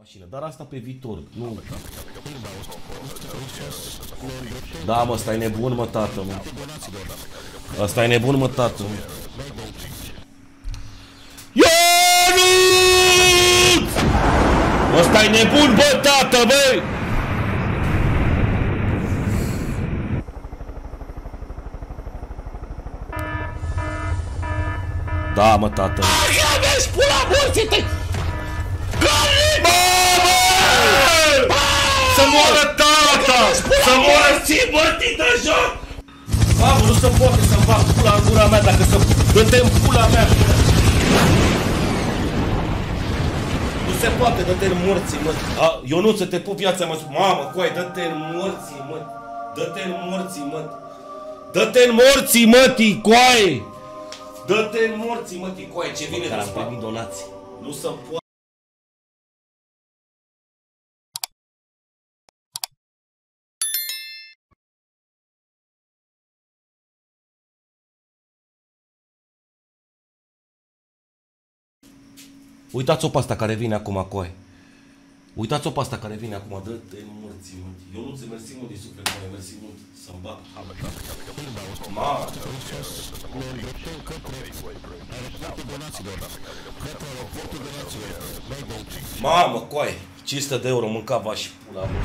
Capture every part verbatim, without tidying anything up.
mașină, dar asta pe viitor, nu. Da, mă, ăsta e nebun, mă, tată, mă. Ăsta e nebun, mă, tată. Ionuț! Ăsta e nebun, bă, tată, băi! Da, mă, tată. Vezi, pula morții tăi! Să moară tata! Să moară ții, bătii de joc! Mamă, nu se poate să-mi fac pula în gura mea dacă să... Dă-te în pula mea! Nu se poate, dă-te în morții, mă! Ionuț, să te pup viața, mă! Mamă, coai, dă-te în morții, mă! Dă-te în morții, mă! Dă-te în morții, mătii, coaie! Dă-te în morții, mătii, coaie, ce vine de spate? Donații. Nu se poate. Uitați-o pe asta care vine acum, coaie. Uitați-o pe asta care vine acum, dă-te în morții, mătii. Eu nu-ți mersi mult de suflet, mă, mersi mult. Să-mi bag. Mamă! Mamă, coaie! cinci sute de euro mâncava și pula mea.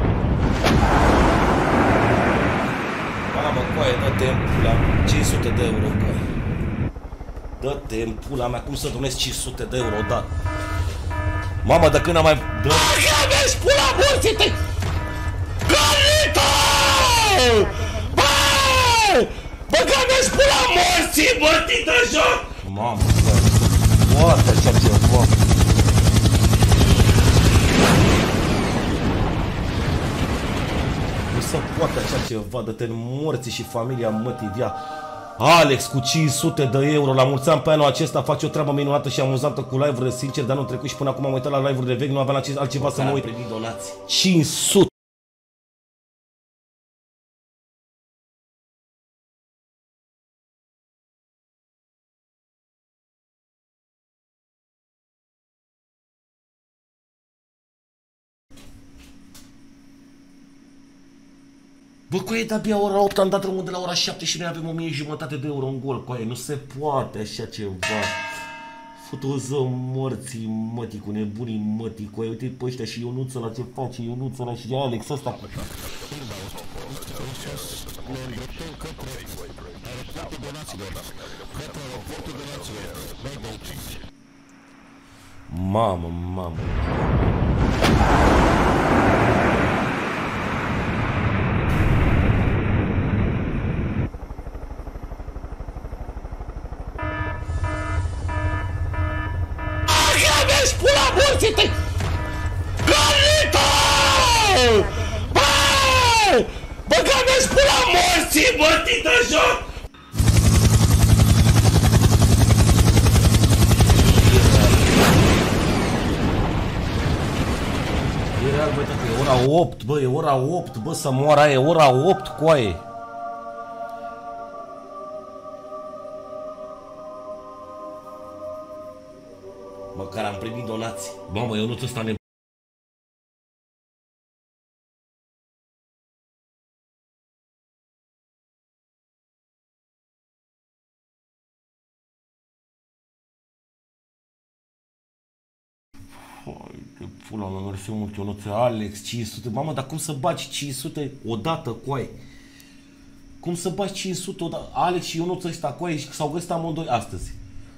Mamă, coaie, dă-te în pula mea. cinci sute de euro, coaie. Dă-te în pula mea, cum să donezi cinci sute de euro, da? Mamă, de când am mai... Dă... Bă, vezi, pula morții tăi! Carlito! Bă! Bă, că vezi, pula morții, bătii de joc! Mamă, bă, poate așa ceva. Nu se poate așa ceva, dă-te în morții și familia mătii via. Alex cu cinci sute de euro, la mulți ani pe anul acesta face o treabă minunată și amuzantă cu live-urile, sincer, de anul trecut și până acum am uitat la live-urile vechi, nu aveam altceva să mă uit. cinci sute! Bă, coaie, de-abia ora opt am dat drumul de la ora șapte și noi avem o mie jumătate de euro în gol, coaie, nu se poate așa ceva. Fătoză morții, mătii, cu nebunii mătii, coaie, uite pe ăștia și Ionuț ăla ce face, Ionuț ăla și Alex ăsta. Mamă, mamă. Carlito! Bă! Bă, că vezi pula morții, bătii de joc! E real, bă, tăcă, e ora opt, bă, e ora opt, bă, să moară aia, e ora opt, coaie! Măcar am primit donații. Mamă, eu nu-ți ăsta ne... Hai, de pula mea, mersi mult, Ionuț, Alex, cinci sute. Mamă, dar cum să bagi cinci sute odată, coaie? Cum să bagi cinci sute odată? Alex și Ionuț ăsta, coaie, s-au găsit amândoi astăzi.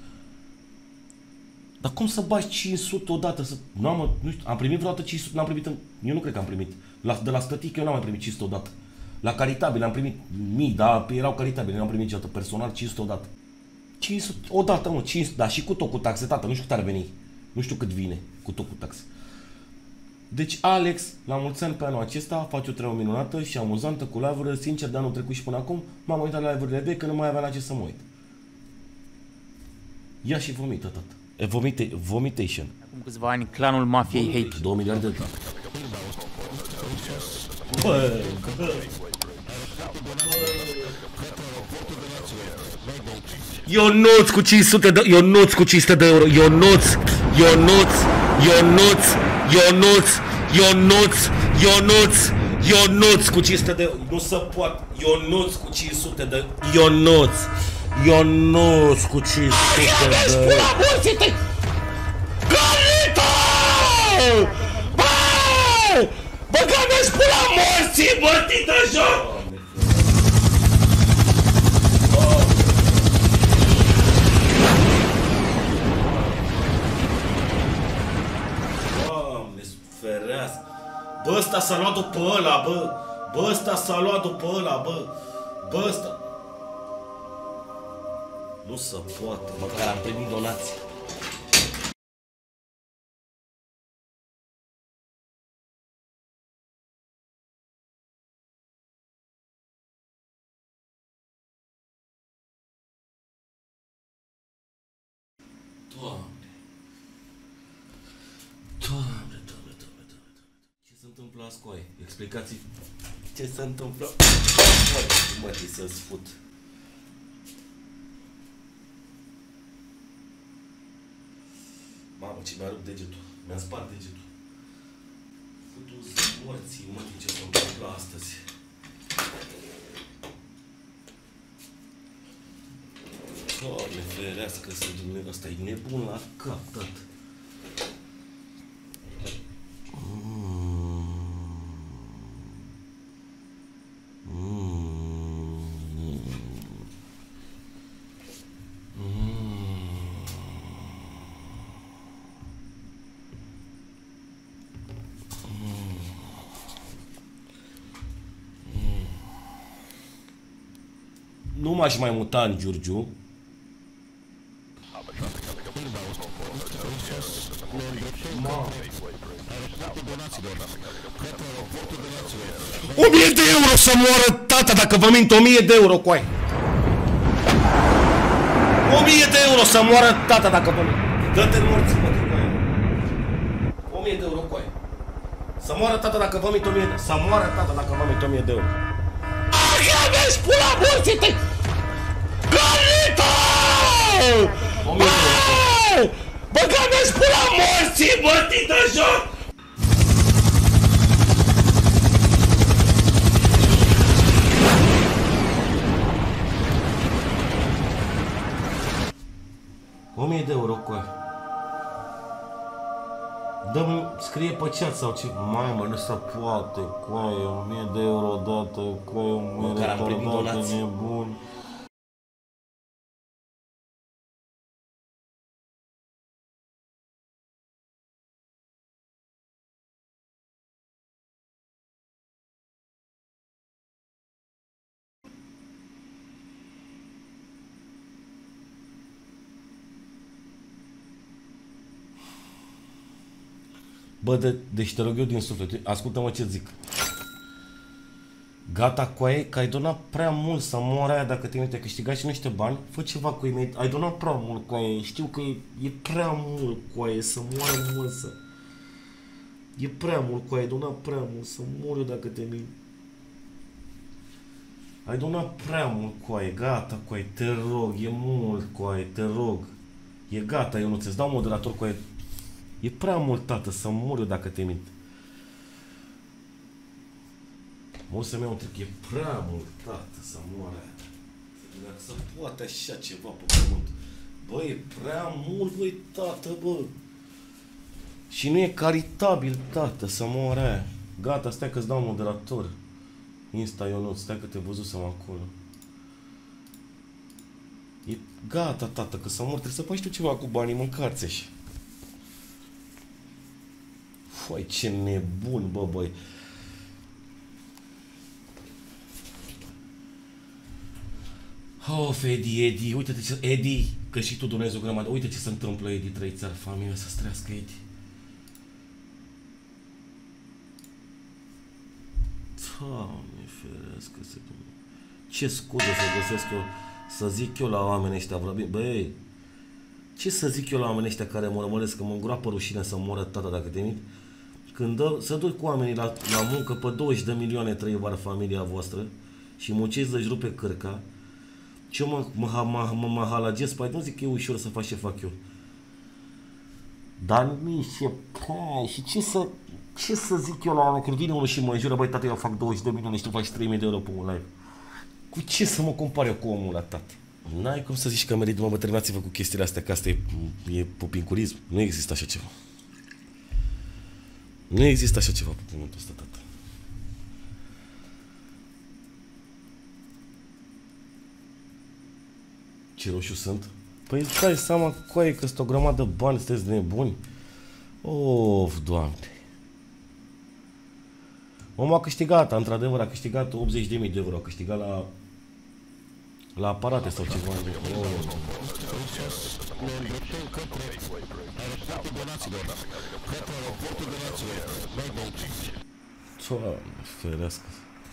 Dar cum să bagi cinci sute odată? Să... N-am, nu știu, am primit vreodată cinci sute, n-am primit în... Eu nu cred că am primit. La, de la stătic eu n-am mai primit cinci sute odată. La caritabil am primit mii, dar erau caritabile, n-am primit niciodată. Personal cinci sute odată. cinci sute odată, mă, cinci sute, dar și cu tot cu taxe, tată, nu știu cât ar veni. Nu știu cât vine cu tot cu taxe. Deci Alex, la mulți ani pe anul acesta, face o treabă minunată și amuzantă cu live-urile, sincer, de anul trecut și până acum, m-am uitat la live-urile vechi că nu mai aveam la ce să mă uit. Ia și vomită, tată. Vomita vomitation. Acum câțiva ani, clanul mafiei Hate. două milioane de dolari. Bă, bă. Ionuț cu cinci sute de... Ionuț cu cinci sute de euro. Ionuț, Ionuț, Ionuț, Ionuț, Ionuț, Ionuț, Ionuț cu cinci sute de... Nu se poate. Ionuț cu cinci sute de... Ionuț, Ionuț cu cinci sute de... Carlito! Bă! Băga-mi-și pula morții, bătită joc! Ferească. Bă, ăsta s-a luat după ăla, bă. Bă, ăsta s-a luat după ăla, bă. Bă, ăsta... Nu se poate, măcar am primit donații. Doamne. Doamne, doamne, doamne, doamne. Ce se întâmplă la scoaie? Explicați ce se întâmplă. Mă, mă, să-ți fut. Mamă, ce mi-a rupt degetul. Mi-a spart degetul. Futu-ți morții, mă, ce se întâmplă astăzi. Doamne, ferească să Dumnezeu, ăsta e nebun la cap, tată. Nu m-aș mai muta în Giurgiu. O mie de euro să moară tata dacă vă mint, o mie de euro, coai. O mie de euro să moară tata dacă vă mint. Dă-te morți, mă, coai. O mie de euro, coai. Să moară tata dacă vă mint o mie de euro. Să moară tata dacă vă mint o mie de euro. Arhea vezi pula morții tăi! Carlito! O mie de euro. Băga-mi-și pula morții, bătită joc! O mie de euro, coai. Dă-mi, scrie pe chat sau ce. Mamă, nu se poate, coai, o mie de euro odată, coai, o mie de euro odată, nebun. Bă, de, deci te rog eu din suflet, ascultă-mă ce zic. Gata, coaie, că ai donat prea mult să moară aia dacă te câștigat și niște bani, fă ceva cu ei, ai donat prea mult, coaie, știu că e, e prea mult, coaie, să moară mult, să... E prea mult, coaie, ai donat prea mult, să mor eu dacă te mint. Ai donat prea mult, coaie, gata, coaie, te rog, e mult, coaie, te rog. E gata, eu nu ți-ți dau moderator, coaie. E prea mult, tată, să mor eu dacă te mint. O să-mi iau un tric, e prea mult, tată, să moară aia. Dacă se poate așa ceva pe pământ. Bă, e prea mult, băi, tată, bă. Și nu e caritabil, tată, să moară aia. Gata, stai că-ți dau moderator. Insta Ionuț, stai că te văzusem acolo. E gata, tată, că să mor, trebuie să faci tu ceva cu banii, mâncați așa. Făi, ce nebun, bă, băi. Of, Edi, Edi, uite-te ce... Edi, că și tu donezi o grămadă. Uite ce se întâmplă, Edi, trei țări, familia, să străiască, Edi. Doamne, ferească se Dumnezeu. Ce scuză să găsesc eu, să zic eu la oamenii ăștia, vorbim, băi, ce să zic eu la oamenii ăștia care mă rămăresc, că mă îngroapă rușine să moră tata dacă te mint? Când dă, să duci cu oamenii la, la muncă, pe douăzeci de milioane trăie vară familia voastră și munciți să-și rupe cărca, ce mă, mă, mă, mă, mă halagesc, păi nu zic că e ușor să faci ce fac eu. Dar nici ce... Și ce să... Ce să zic eu la oameni când vine unul și mă înjură, băi, tată, eu fac douăzeci de milioane și tu faci trei mii de euro pe un live. Cu ce să mă compar eu cu omul ăla, tată? N-ai cum să zici că merit, mă, bă, terminați-vă cu chestiile astea, că asta e, e popincurism. Nu există așa ceva. Nu există așa ceva pe pământul ăsta, tată. Ce roșu sunt? Păi îți dai seama, coaie, că sunt o grămadă de bani, sunteți nebuni? Of, Doamne. Omul a câștigat, într-adevăr, a câștigat optzeci de mii de euro, a câștigat la la aparate sau ceva. Oh. Doamne, ferească.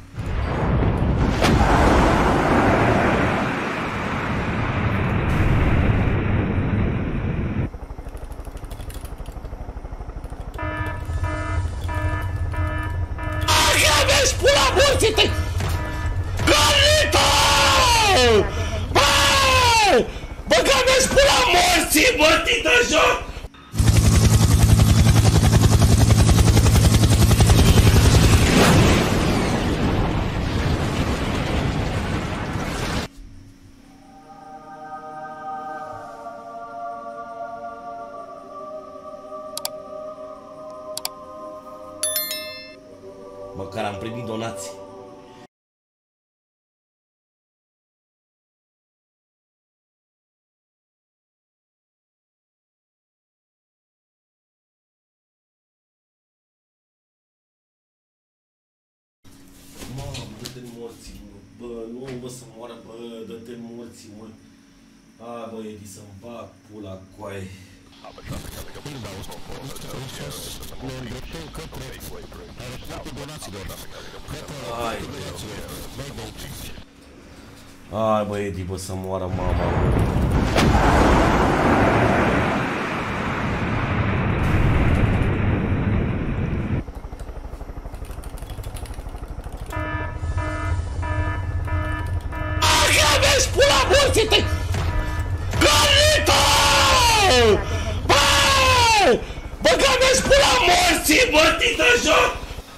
Băga-mi-și pula morții, morții de joc! Măcar am primit donații. Mamă, dă-te morții, mă. Bă, nu, bă, să moară, bă, dă-te morții, mă. A, bă, Edi, să-mi bag pula coaie. Hai, Hai, bă, Edi, bă, să moară mama. Agă-mi-și pula morții tăi! Carlito! Bă! Băga-mi-și pula morții, morții de joc!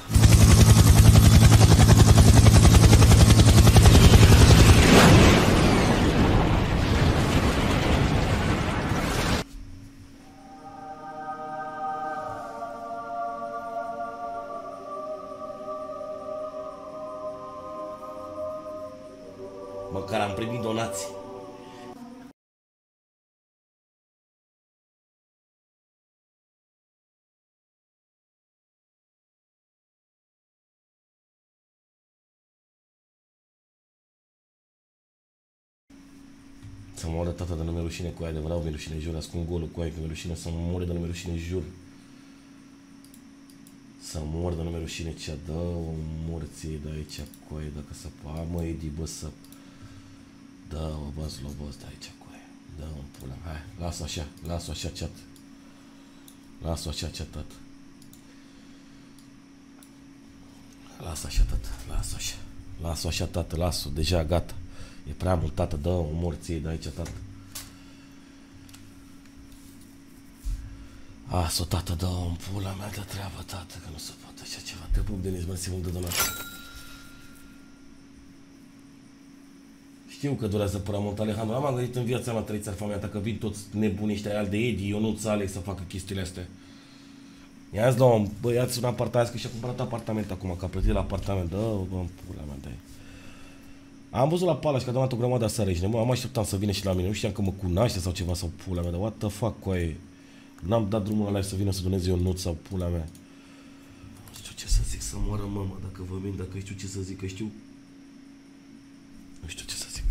Măcar am primit donații. Să moară tata de nume rușine cu aia, adevărat, mi rușine, jur, ascund golul cu aia, că mi rușine, să moară de nume rușine, jur. Să mor de nume rușine, ce dă o morție de aici cu aia, dacă să pa, mă, Edi, bă, să... Da, o băs, lobos de aici cu aia, dă-o pula, hai, lasă așa, lasă așa, chat. Lasă așa, chat, tată. Lasă așa, tată, lasă așa. Lasă așa, tată, lasă, deja, gata. E prea mult, tată, dă o morție de aici, tată. Aso, tată, dă-o în pula mea de treabă, tată, că nu se poate așa ceva. Te pup, Denis, mersi mult de donație. Știu că durează prea mult, Alejandro. Am gândit în viața mea, trăiți arfa mea, dacă vin toți nebunii ăștia al de Edi, Ionuț, Alex să facă chestiile astea. I-am zis la om, bă, ia-ți un apartament, că și-a cumpărat apartament acum, că a plătit la apartament, dă-o, bă, în pula mea de aia. Am văzut la Palaș că a donat o grămadă aseară și am așteptat să vină și la mine, nu știam că mă cunoaște sau ceva sau pula mea, dar what the fuck, coaie. N-am dat drumul la live să vină să doneze Ionuț sau pula mea. Nu știu ce să zic, să moară mama, dacă vă mint, dacă știu ce să zic, că știu... Nu știu ce să zic.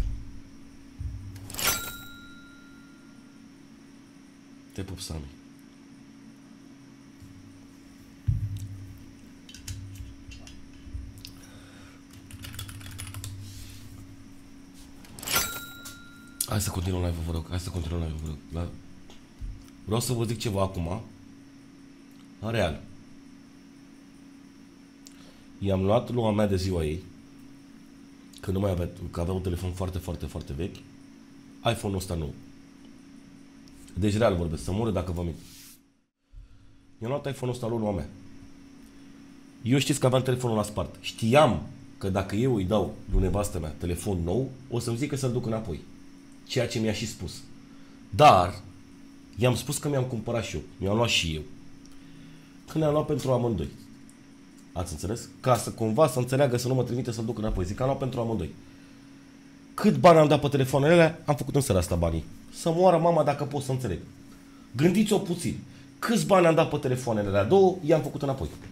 Te pup, Sami. Hai să continuăm live-ul, vă rog. Hai să continuăm live-ul, vă rog. La... Vreau să vă zic ceva acum. În real. I-am luat lua mea de ziua ei. Că nu mai avea, că avea un telefon foarte, foarte, foarte vechi. iPhone-ul ăsta nou. Deci real vorbesc, să moară dacă vă mint. I-am luat iPhone-ul ăsta lui mama mea. Eu știți că aveam telefonul la spart. Știam că dacă eu îi dau lui nevastă mea telefon nou, o să-mi zică să-l duc înapoi. Ceea ce mi-a și spus. Dar i-am spus că mi-am cumpărat și eu. Mi-am luat și eu. Când ne-am luat pentru amândoi. Ați înțeles? Ca să cumva să înțeleagă să nu mă trimite să-l duc înapoi. Zic că am luat pentru amândoi. Cât bani am dat pe telefoanele alea, am făcut în seara asta banii. Să moară mama dacă pot să înțeleg. Gândiți-o puțin. Câți bani am dat pe telefoanele alea două, i-am făcut înapoi.